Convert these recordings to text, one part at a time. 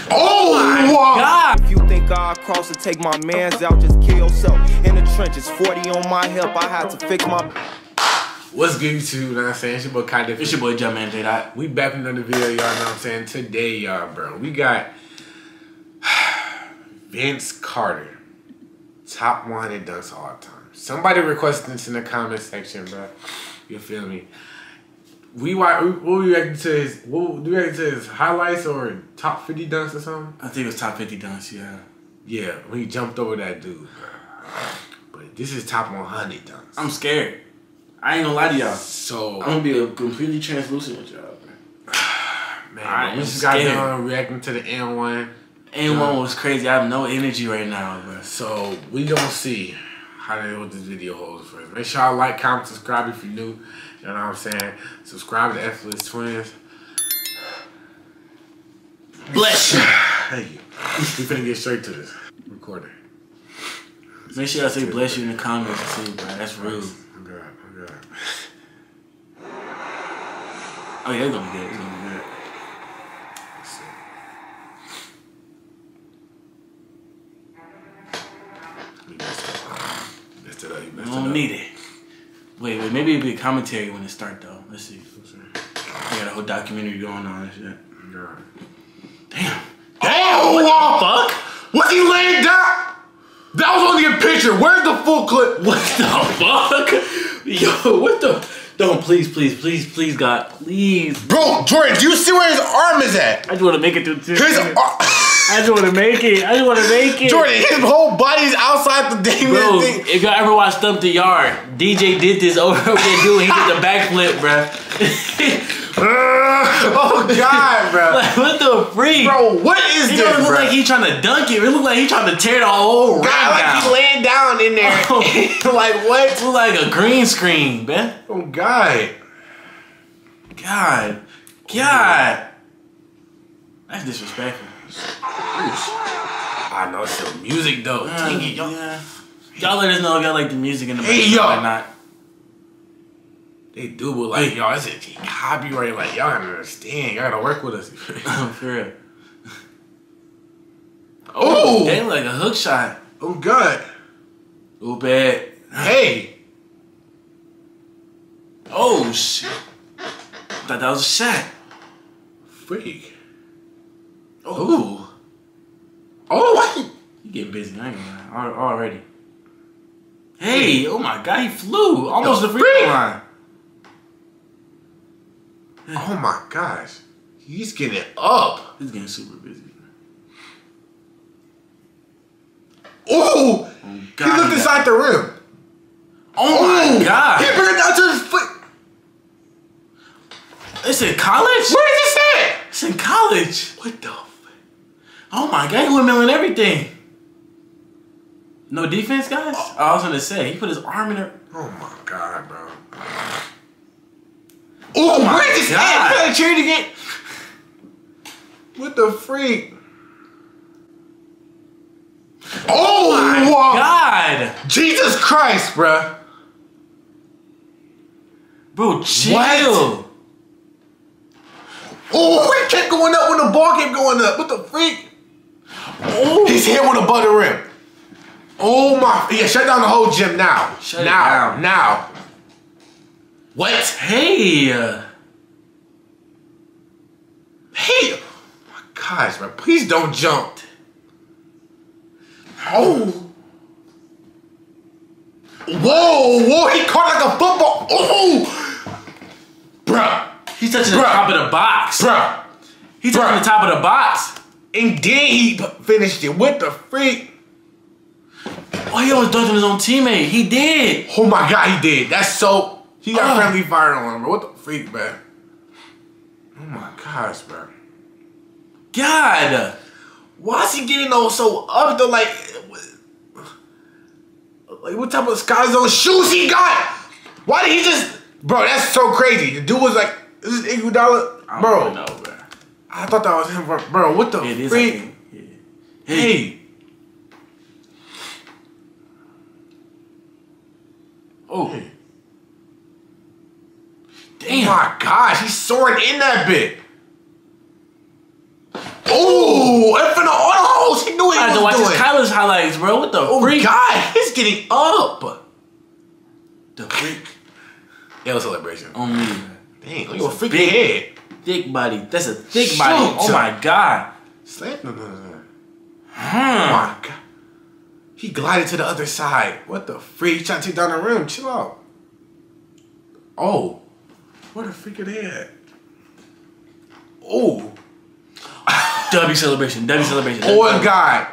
Oh my God! If you think I'll cross and take my mans out, just kill yourself. In the trenches, 40 on my hip, I had to fix my... What's good, YouTube? You know what I'm saying? It's your boy Kai. It's your boy Jumpman J Dot. We back with another video, y'all know what I'm saying? Today, y'all, bro, we got Vince Carter, top 100 dunks of all time. Somebody requested this in the comment section, bro. You feel me? What we reacting to his highlights or top 50 dunks or something? I think it was top 50 dunks, yeah. Yeah, when he jumped over that dude, bro. But this is top 100 dunks. I'm scared. I ain't gonna lie to y'all. So I'm gonna be completely translucent with y'all, bro. Man, we just got done reacting to the N1. N1 was crazy. I have no energy right now, bro. So we gonna see how what this video holds first. Make sure y'all like, comment, subscribe if you're new. You know what I'm saying? Subscribe to Effortless Twins. Bless you. Thank you. We finna get straight to this. Recorder. Make sure y'all say bless you in the comments too, bro. That's rude. I'm good. Oh yeah, it's gonna be good. It's gonna be good. You don't need it. Wait, maybe it'll be a commentary when it start though. Let's see. I got a whole documentary going on and shit. Damn. Oh, what the fuck? Was he laying down? That was only a picture. Where's the full clip? What the fuck? Yo, what the? Don't, please, God, please. Bro, Jordan, do you see where his arm is at? I just want to make it through 2 His seconds. I just want to make it. Jordan, his whole body's outside the damn bro, thing. if y'all ever watched Stump the Yard, DJ did this over again, dude. He did the backflip, bro. Oh God, bro. Like, what the freak? Bro, what is this, It don't look bro? like he's trying to dunk it. It look like he's trying to tear the whole rim God, like down. he laying down in there. Oh. Like what? It look like a green screen, man. Oh God. God. That's disrespectful. I know it's still music though. Dang it, y'all. Yeah. Y'all let us know if y'all like the music in the Hey, background yo. or not. They do, but like y'all, it's a copyright. Like y'all gotta understand. Y'all gotta work with us. For real. Oh, They like a hook shot. oh God. Ooh, bad. Hey. Oh, shit. Thought that was a shot. Freak. Oh. Oh. You getting busy, I ain't gonna lie. Already. Hey, oh my God, he flew. Almost the free throw line. Oh my gosh. He's getting up. He's getting super busy. Oh. God, He looked inside the rim. Oh my God. He bring it down to his foot. It's in college? Where is this at? It's in college. What the? Oh my God, he windmilling everything. No defense, guys? Oh, I was gonna say, he put his arm in her. Oh my God, bro. Oh my God. God. You gotta cheer it again. What the freak? Oh my God. Jesus Christ, bro. Bro, chill. What? Oh, he kept going up when the ball kept going up. What the freak? Oh. His head went above the rim. Oh my. Yeah, shut down the whole gym now. Shut it down. Now. What? Hey. Hey. Oh my gosh, bro. Please don't jump. Oh. Whoa. He caught like a football. Oh. Bruh. He's touching the top of the box. Bruh. He's touching the top of the box. And then he finished it. What the freak? Oh, he almost dunked on his own teammate. He did. Oh my God, he did. That's so. He got friendly fire on him, bro. What the freak, man? Oh my gosh, bro. God. Why is he getting those so up though? Like what type of Sky Zone shoes he got? Why did he just? Bro, that's so crazy. The dude was like, "This is Iguodala, I bro." don't know, bro. I thought that was him, bro. What the It is, freak? I think. Yeah. Hey. Oh. Hey. Damn. Oh my gosh, he's soaring in that bit. Oh, Ooh, in front of all the hoes. He knew what he I had to was watch doing. his college highlights, bro. What the freak? God, he's getting up. The freak. L celebration. On me. Dang, look at your freaking head. Thick body. That's a thick body. Oh my God. Slap. No. Oh my God. He glided to the other side. What the freak? Trying to take down the rim. Chill out. Oh. What a freak are they at? Oh. W celebration. W celebration. Oh, God.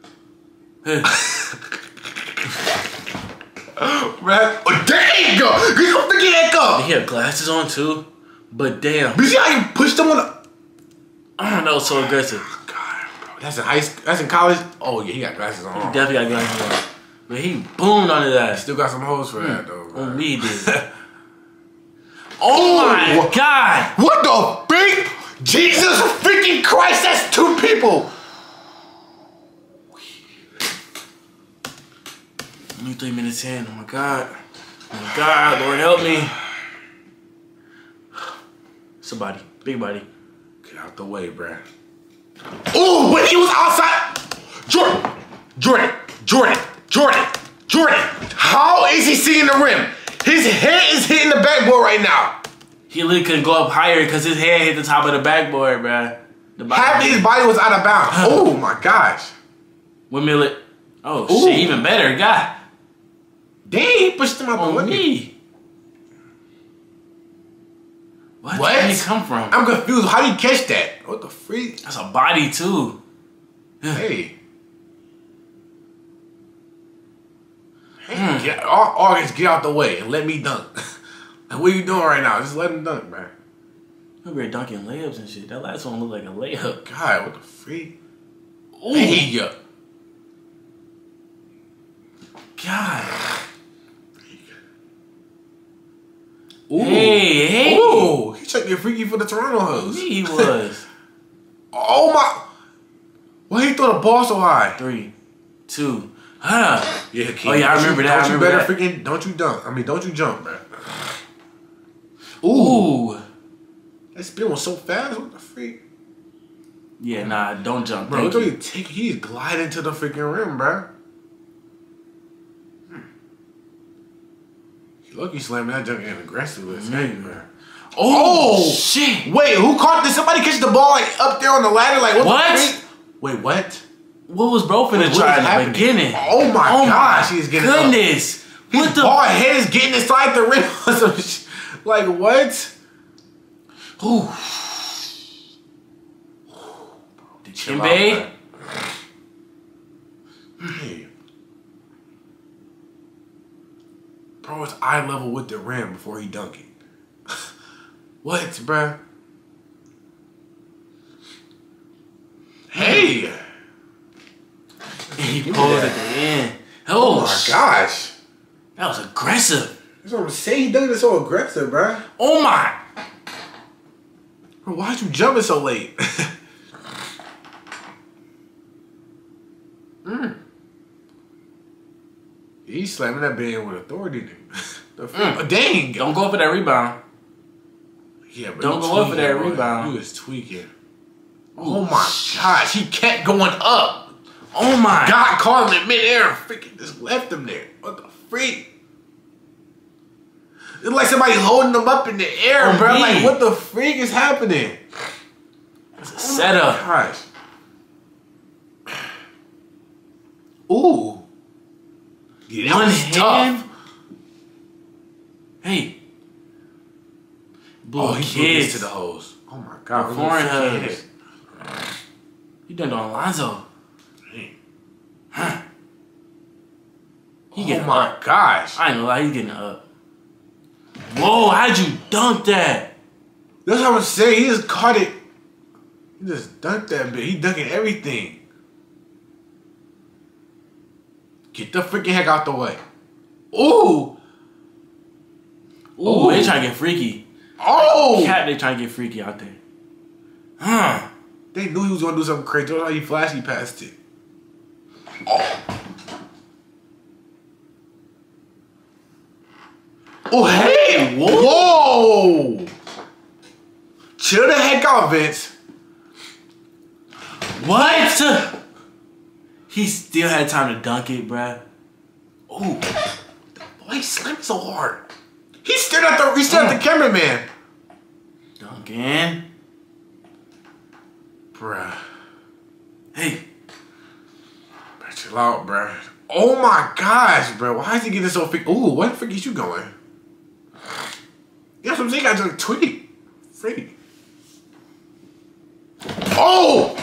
Oh, dang! Get up the heck up! He had glasses on too. But damn. You see how you pushed him on the... Oh, that was so aggressive. God, bro. That's in high school. That's in college. Oh, yeah, he got glasses on. He definitely got glasses on. But he boomed on his ass. Still got some hoes for that, though, bro. On me, dude. Oh my God! What the freak? Jesus freaking Christ, that's two people! Only 3 minutes in. Oh my God. Oh my God, Lord help me. Somebody. Big body. Get out the way, bruh. Ooh, when he was outside. Jordan. How is he seeing the rim? His head is hitting the backboard right now. He literally couldn't go up higher because his head hit the top of the backboard, bruh. Half of his body was out of bounds. Oh my gosh. Windmill it. Oh Ooh. shit, even better. God. Dang, he pushed him out the On window. me. What? What? Where did he come from? I'm confused. How did he catch that? What the freak? That's a body too. Hey. Hey, August, get out the way and let me dunk. Like, what are you doing right now? Just let him dunk, man. Over here dunking layups and shit. That last one looked like a layup. God, what the freak? Ooh. Hey. God. Ooh. Hey. Ooh. He tried to get freaky for the Toronto hoes. He was. Oh my. Why he throw the ball so high? 3, 2. Huh. Yeah, King. Oh yeah, I remember that. Don't you dunk. I mean, don't you jump, man. Ooh. That spin was so fast. What the freak? Yeah, nah, don't jump. Bro, Thank look you. at he's gliding to the freaking rim, bro. Lucky slamming that junk in aggressive with his head, bro. Oh, shit. Wait, who caught this? Somebody catch the ball like up there on the ladder? Like what? The freak? Wait, what? What was bro finna What try is in the happening? beginning? Oh my gosh, he's getting goodness. up. What His the? ball head is getting inside the rim. Or some like what? Ooh. Chill Kimbe? out, hey. Bro, it's eye level with the rim before he dunk it. What, bruh? Hey! He Give me pulled that. at the end. Oh my gosh. That was aggressive. That's what I'm saying. He done it so aggressive, bruh. Oh my. Bro, why'd you jumping so late? He's slamming that band with authority. Dang. Don't go for that rebound. Yeah, but Don't you go up for that tweaking, bro. rebound. He was tweaking. Oh my gosh, he kept going up. Oh my. God caught him in midair and freaking just left him there. What the freak? It's like somebody holding him up in the air, Oh, bro. me. Like, what the freak is happening? That's a setup. Gosh. Ooh. Yeah, that One was hand. tough. Hey. Blue Oh, he blew this kids. to the hose. Oh my God. The foreign freaking hugs. You done on Lonzo. Huh. He Oh getting my up. gosh. I ain't gonna lie, he's getting up. Whoa, how'd you dunk that? That's what I'm saying. He just caught it. He just dunked that bit. He dunking everything. Get the freaking heck out the way. Ooh. Ooh, they trying to get freaky. Oh. Cat, they trying to get freaky out there. Huh. They knew he was going to do something crazy. That's why he flashy passed it. Oh. Oh, hey. Whoa. Chill the heck out, Vince. What? He still had time to dunk it, bruh. Ooh. Boy, he slammed so hard. He stared at the cameraman. Duncan. Bruh. Hey. Bruh, chill out, bruh. Oh my gosh, bruh. Why is he getting so freak? Ooh, what the freak is you going? That's what I'm saying. I just tweet. Freak. Oh!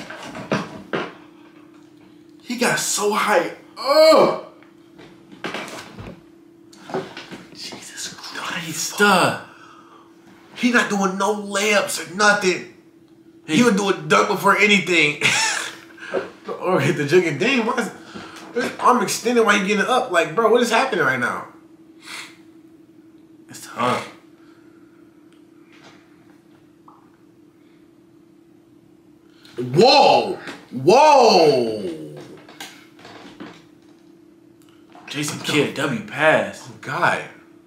He got so high. Oh! Jesus Christ. He not doing no layups or nothing. Hey. He would do a dunk before anything. Or hit the jug and dang, why is his arm extended while he getting up? Like, bro, what is happening right now? It's tough. Whoa! Whoa! Jason Kidd, W pass. Oh, God.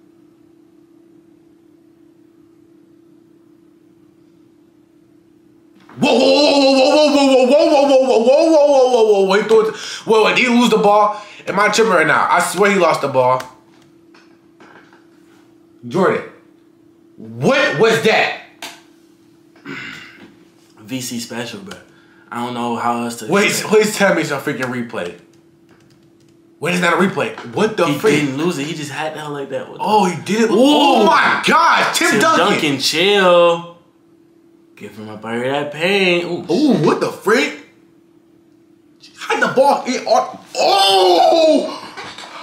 Whoa, whoa, whoa, whoa, whoa, whoa, whoa, whoa, whoa, whoa, whoa, whoa, whoa, whoa, whoa, he threw it. Whoa, did he lose the ball? Am I tripping right now? I swear he lost the ball. Jordan, what was that? VC special, bro. I don't know how else to. Wait, please tell me it's a freaking replay. Wait, it's not a replay. What the freak? He didn't lose it. He just had that like that. Oh, he did it. Oh my God, Tim Duncan. Chill. Give him up under that paint. Ooh, what the freak? How the ball? Oh!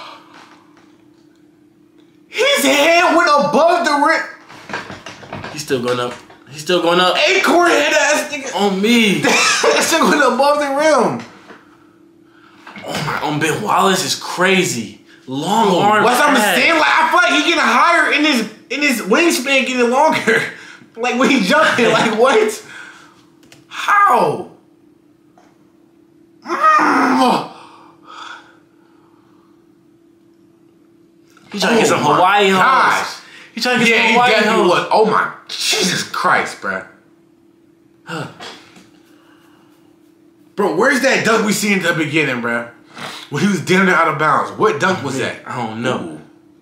His hand went above the rim. He's still going up. He's still going up. Acorn head ass nigga. On me. That shit went above the rim. Oh my, on Ben Wallace is crazy. Long arm. What's I'm saying? Like, I feel like he getting higher in his wingspan getting longer. Like when he jumping, like what? How? He trying to get some Hawaii hoes. He trying to get some Hawaii hoes. Yeah, he definitely was. Oh my Jesus Christ, bruh. Bro, where's that dunk we seen at the beginning, bruh? When he was damn near out of bounds. What dunk was that? I don't know.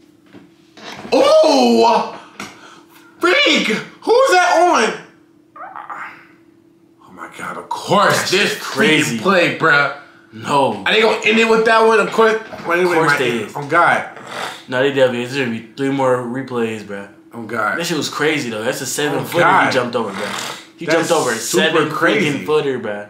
Oh! Freak! Who's that on? Oh my God, of course. This crazy play, bruh. No. Are they gonna end it with that one? Of course. Of course they is. Oh God. No, they definitely. There's gonna be 3 more replays, bruh. Oh God. That shit was crazy though. That's a 7-footer he jumped over, bruh. He jumped over a 7-footer, bruh.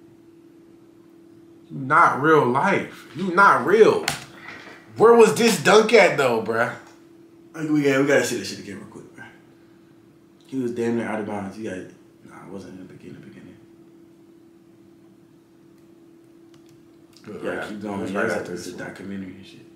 Not real life. You not real. Where was this dunk at though, bruh? We gotta see this shit again real quick, bruh. He was damn near out of bounds. You got it. Nah, it wasn't in the beginning. Yeah, keep going. Yeah, right this is a documentary and shit.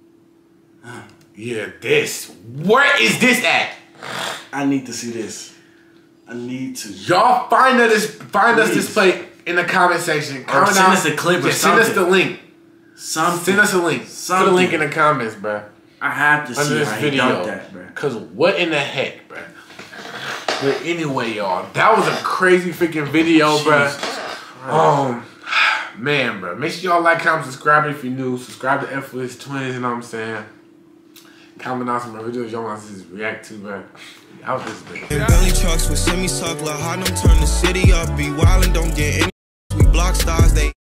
Yeah, this. Where is this at? I need to see this. I need to. Y'all find us this play in the comment section. Or send us a clip or something. Send us the link. Something. Send us a link. Put a link in the comments, bro. I have to see this video. That, bro. Cause what in the heck, bro? But anyway, y'all, that was a crazy freaking video, bro. Man, bro. Make sure y'all like, comment, subscribe if you're new. Subscribe to F-List Twins, you know what I'm saying? Comment on some videos y'all want to react to, bro. Out this nigga. Belly trucks with semi-suck, La Harlem turn the city up. Be wild and don't get any. We block stars, they